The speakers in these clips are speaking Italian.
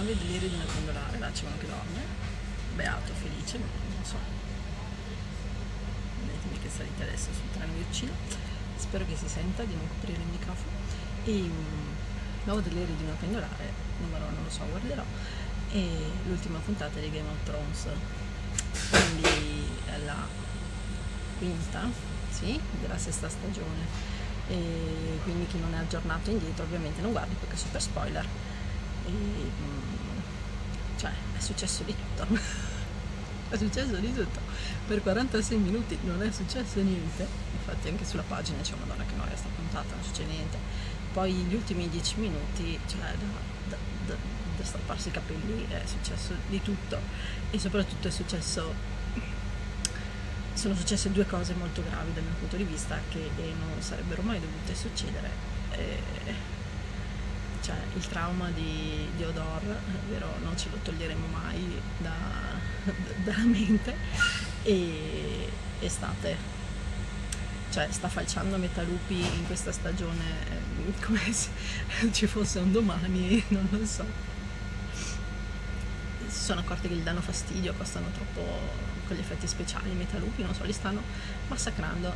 9 deliri di una pendolare, là c'è uno che dorme, beato, felice, non so, vedetemi che salite adesso sul treno vi uccido, spero che si senta di non coprire il microfono. E 9 deliri di una pendolare, numero non lo so, guarderò, e l'ultima puntata di Game of Thrones, quindi è la quinta, sì, della sesta stagione, e quindi chi non è aggiornato indietro ovviamente non guardi perché è super spoiler. E, cioè è successo di tutto è successo di tutto per 46 minuti, non è successo niente, infatti anche sulla pagina c'è una donna che noia sta puntata, non succede niente. Poi gli ultimi 10 minuti, cioè da strapparsi i capelli, è successo di tutto, e soprattutto sono successe due cose molto gravi dal mio punto di vista che non sarebbero mai dovute succedere. Cioè il trauma di Hodor, è vero, non ce lo toglieremo mai dalla mente, e estate, cioè sta falciando Metalupi in questa stagione come se ci fosse un domani, non lo so. Si sono accorti che gli danno fastidio, costano troppo con gli effetti speciali, i Metalupi, non so, li stanno massacrando.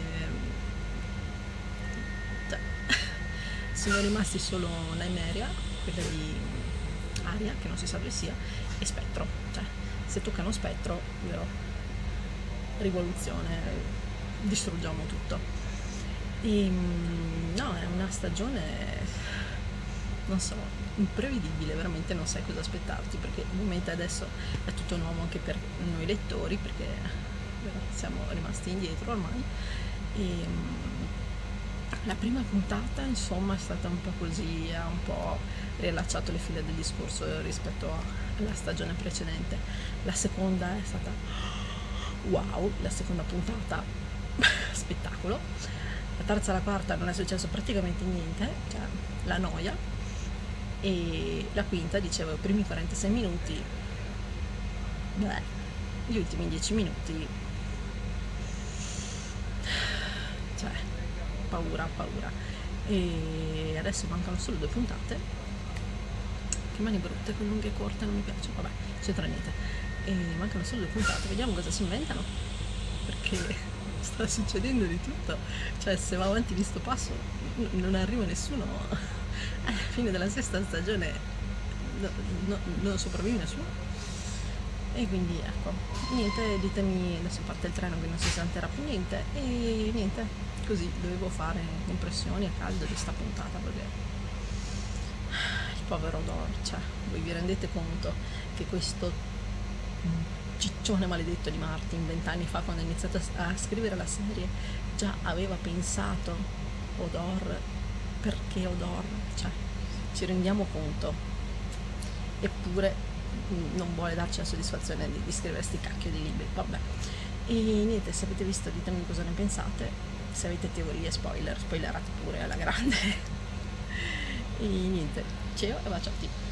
Sono rimasti solo Nymeria, quella di Arya, che non si sa dove sia, e Spettro. Cioè, se toccano Spettro, vero, rivoluzione, distruggiamo tutto. No, è una stagione, non so, imprevedibile, veramente non sai cosa aspettarti, perché ovviamente adesso è tutto nuovo anche per noi lettori, perché siamo rimasti indietro ormai. La prima puntata insomma è stata un po' così, ha un po' riallacciato le file del discorso rispetto alla stagione precedente. La seconda è stata wow, la seconda puntata spettacolo. La terza e la quarta non è successo praticamente niente, cioè la noia. E la quinta, dicevo, i primi 46 minuti, beh, gli ultimi 10 minuti, cioè paura. E adesso mancano solo 2 puntate, che mani brutte, con lunghe e corte non mi piace, vabbè, c'entra niente. E mancano solo 2 puntate, vediamo cosa si inventano, perché sta succedendo di tutto, cioè se va avanti di sto passo non arriva nessuno, alla fine della sesta stagione non sopravvive nessuno. E quindi ecco, niente, ditemi, adesso parte il treno che non si sentirà più niente, e niente, così dovevo fare impressioni a caldo di sta puntata, perché il povero Hodor, cioè voi vi rendete conto che questo ciccione maledetto di Martin 20 anni fa, quando ha iniziato a scrivere la serie, già aveva pensato Hodor, perché Hodor, cioè ci rendiamo conto, eppure non vuole darci la soddisfazione di scrivere sti cacchio di libri, vabbè. E niente, se avete visto ditemi cosa ne pensate, se avete teorie, spoilerate pure alla grande. E niente, ciao e baciati.